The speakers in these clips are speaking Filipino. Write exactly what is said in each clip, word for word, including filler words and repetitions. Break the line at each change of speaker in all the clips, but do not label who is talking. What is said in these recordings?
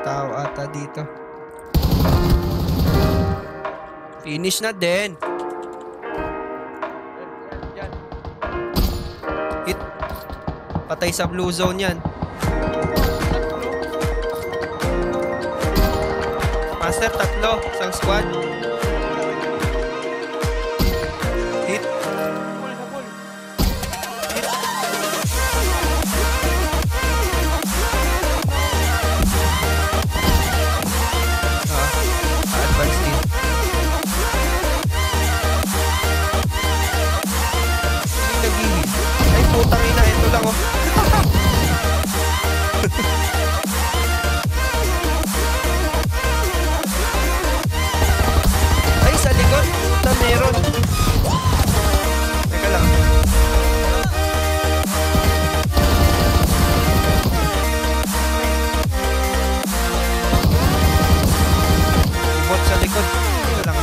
tao ata dito. Finish na din. Yan. Hit. Patay sa blue zone yan. Master, tatlo. Isang squad. Hit. Hit. Ah, advance hit. Hindi nag-hit. Ay, putang ina. Ito lang, oh. Puta, meron. Teka lang. Bot sa likod. Teka lang.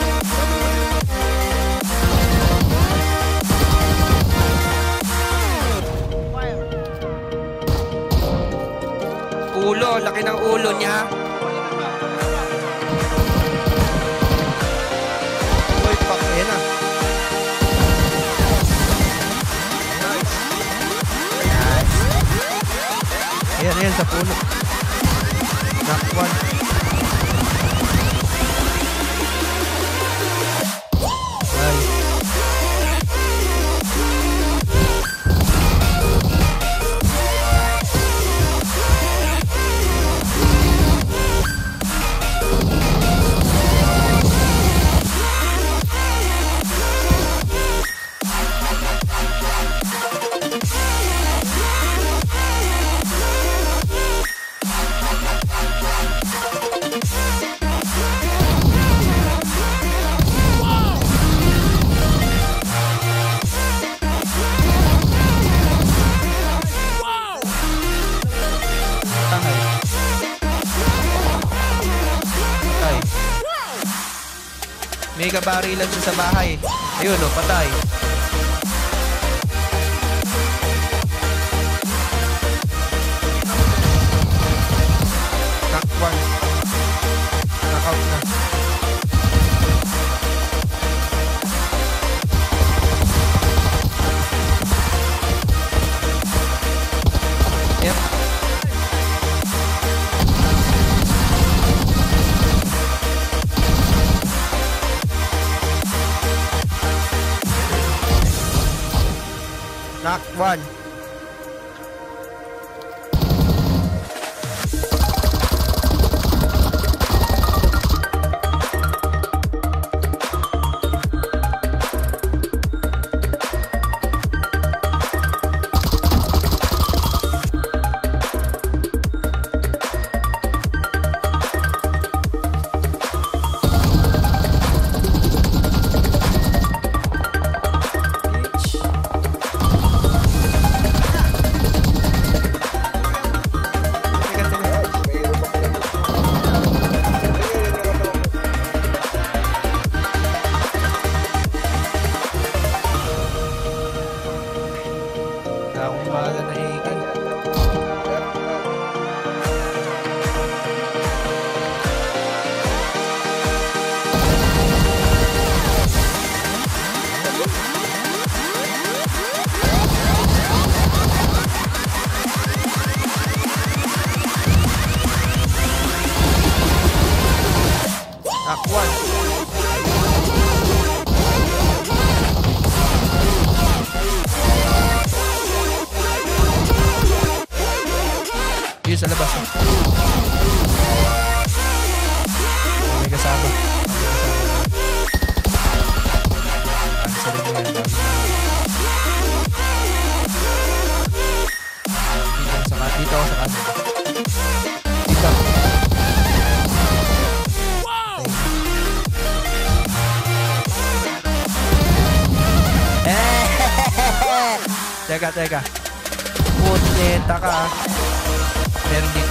Ulo. Laki ng ulo niya. Ayan na. Ayan, ayan sa puno. Knock one. Nice. May kabarilan siya sa bahay. Ayun o, patay. Knock one. Knock out na. Yep. Knock one. Yun sa labas. May kasama. Answer mo yan. Dito ako sa dito ako sa kanan. Dito. Teka, teka. Punyeta ka. Meron dito.